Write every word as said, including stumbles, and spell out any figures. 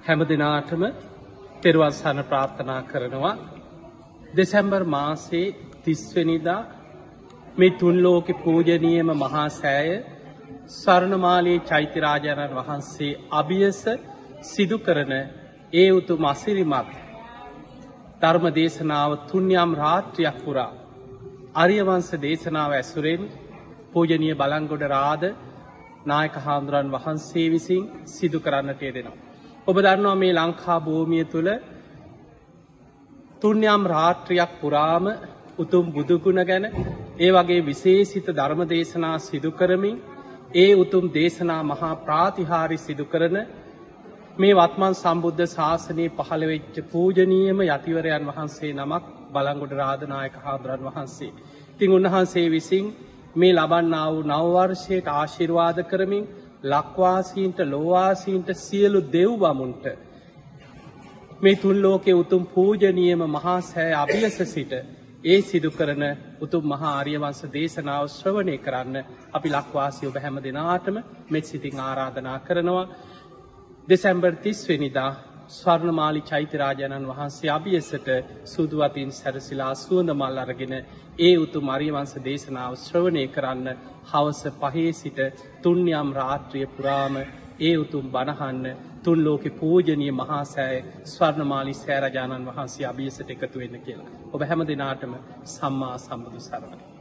හැම දිනාටම තෙරුවන් සරණ ප්‍රාර්ථනා කරනවා. දෙසැම්බර් මාසයේ තිස් වෙනිදා මේ තුන් ලෝක පූජනීයම මහා සෑය ස්වර්ණමාලී චෛත්‍ය රාජානන් වහන්සේ අභියස සිදු කරන ඒ උතුම් අසිරිමත් ධර්ම දේශනාව තුන්යම් රාත්‍රියක් පුරා ආර්යවංශ දේශනාව ඇසුරෙන් පූජනීය බලංගොඩ රාද නායක හාමුදුරන් වහන්සේ විසින් සිදු කරන්නට යෙදෙනවා. ඔබ දන්නවා මේ ලංකා භූමිය තුල තුන්යම් රාත්‍රියක් පුරාම උතුම් බුදුගුණ ගැන ඒ වගේ විශේෂිත ධර්ම දේශනා සිදු කරමින් ඒ උතුම් දේශනා මහා ප්‍රාතිහාර්ය සිදු කරන මේ වත්මන් සම්බුද්ධ ශාසනයේ පහළ වෙච්ච පූජනීයම යතිවරයන් වහන්සේ නමක් බලංගොඩ රාද නායක හාමුදුරන් වහන්සේ. ඉතින් උන්වහන්සේ විසින් මේ ලබන්නා වූ නව වර්ෂයට ආශිර්වාද කරමින් ලක්වාසීන්ට ලෝවාසීන්ට සියලු දෙව් බමුණට මේ තුන් ලෝකයේ උතුම් පූජනීයම මහා සෑය අභියස සිට ඒ සිදු කරන උතුම් මහා ආර්යවංශ දේශනාව ශ්‍රවණය කරන්න අපි ලක්වාසී ඔබ හැම දිනාටම මෙත් සිතින් ආරාධනා කරනවා. දෙසැම්බර් තිස් වෙනිදා ස්වර්ණමාලි චෛත්‍ය රාජානන් වහන්සේ අභියසට සුදු අතින් සැරසිලා සුවඳ මල් අරගෙන ඒ උතුම් ආර්යවංශ දේශනාව ශ්‍රවණය කරන්න හවස පහේ සිට තුන්යම් රාත්‍රිය පුරාම ඒ උතුම් බණහන්න තුන් ලෝකේ පූජනීය මහා සෑය ස්වර්ණමාලි සෑ රජානන් වහන්සේ අභියසට එකතු වෙන්න කියලා. ඔබ හැම දිනාටම සම්මා සම්බුදු සරණයි.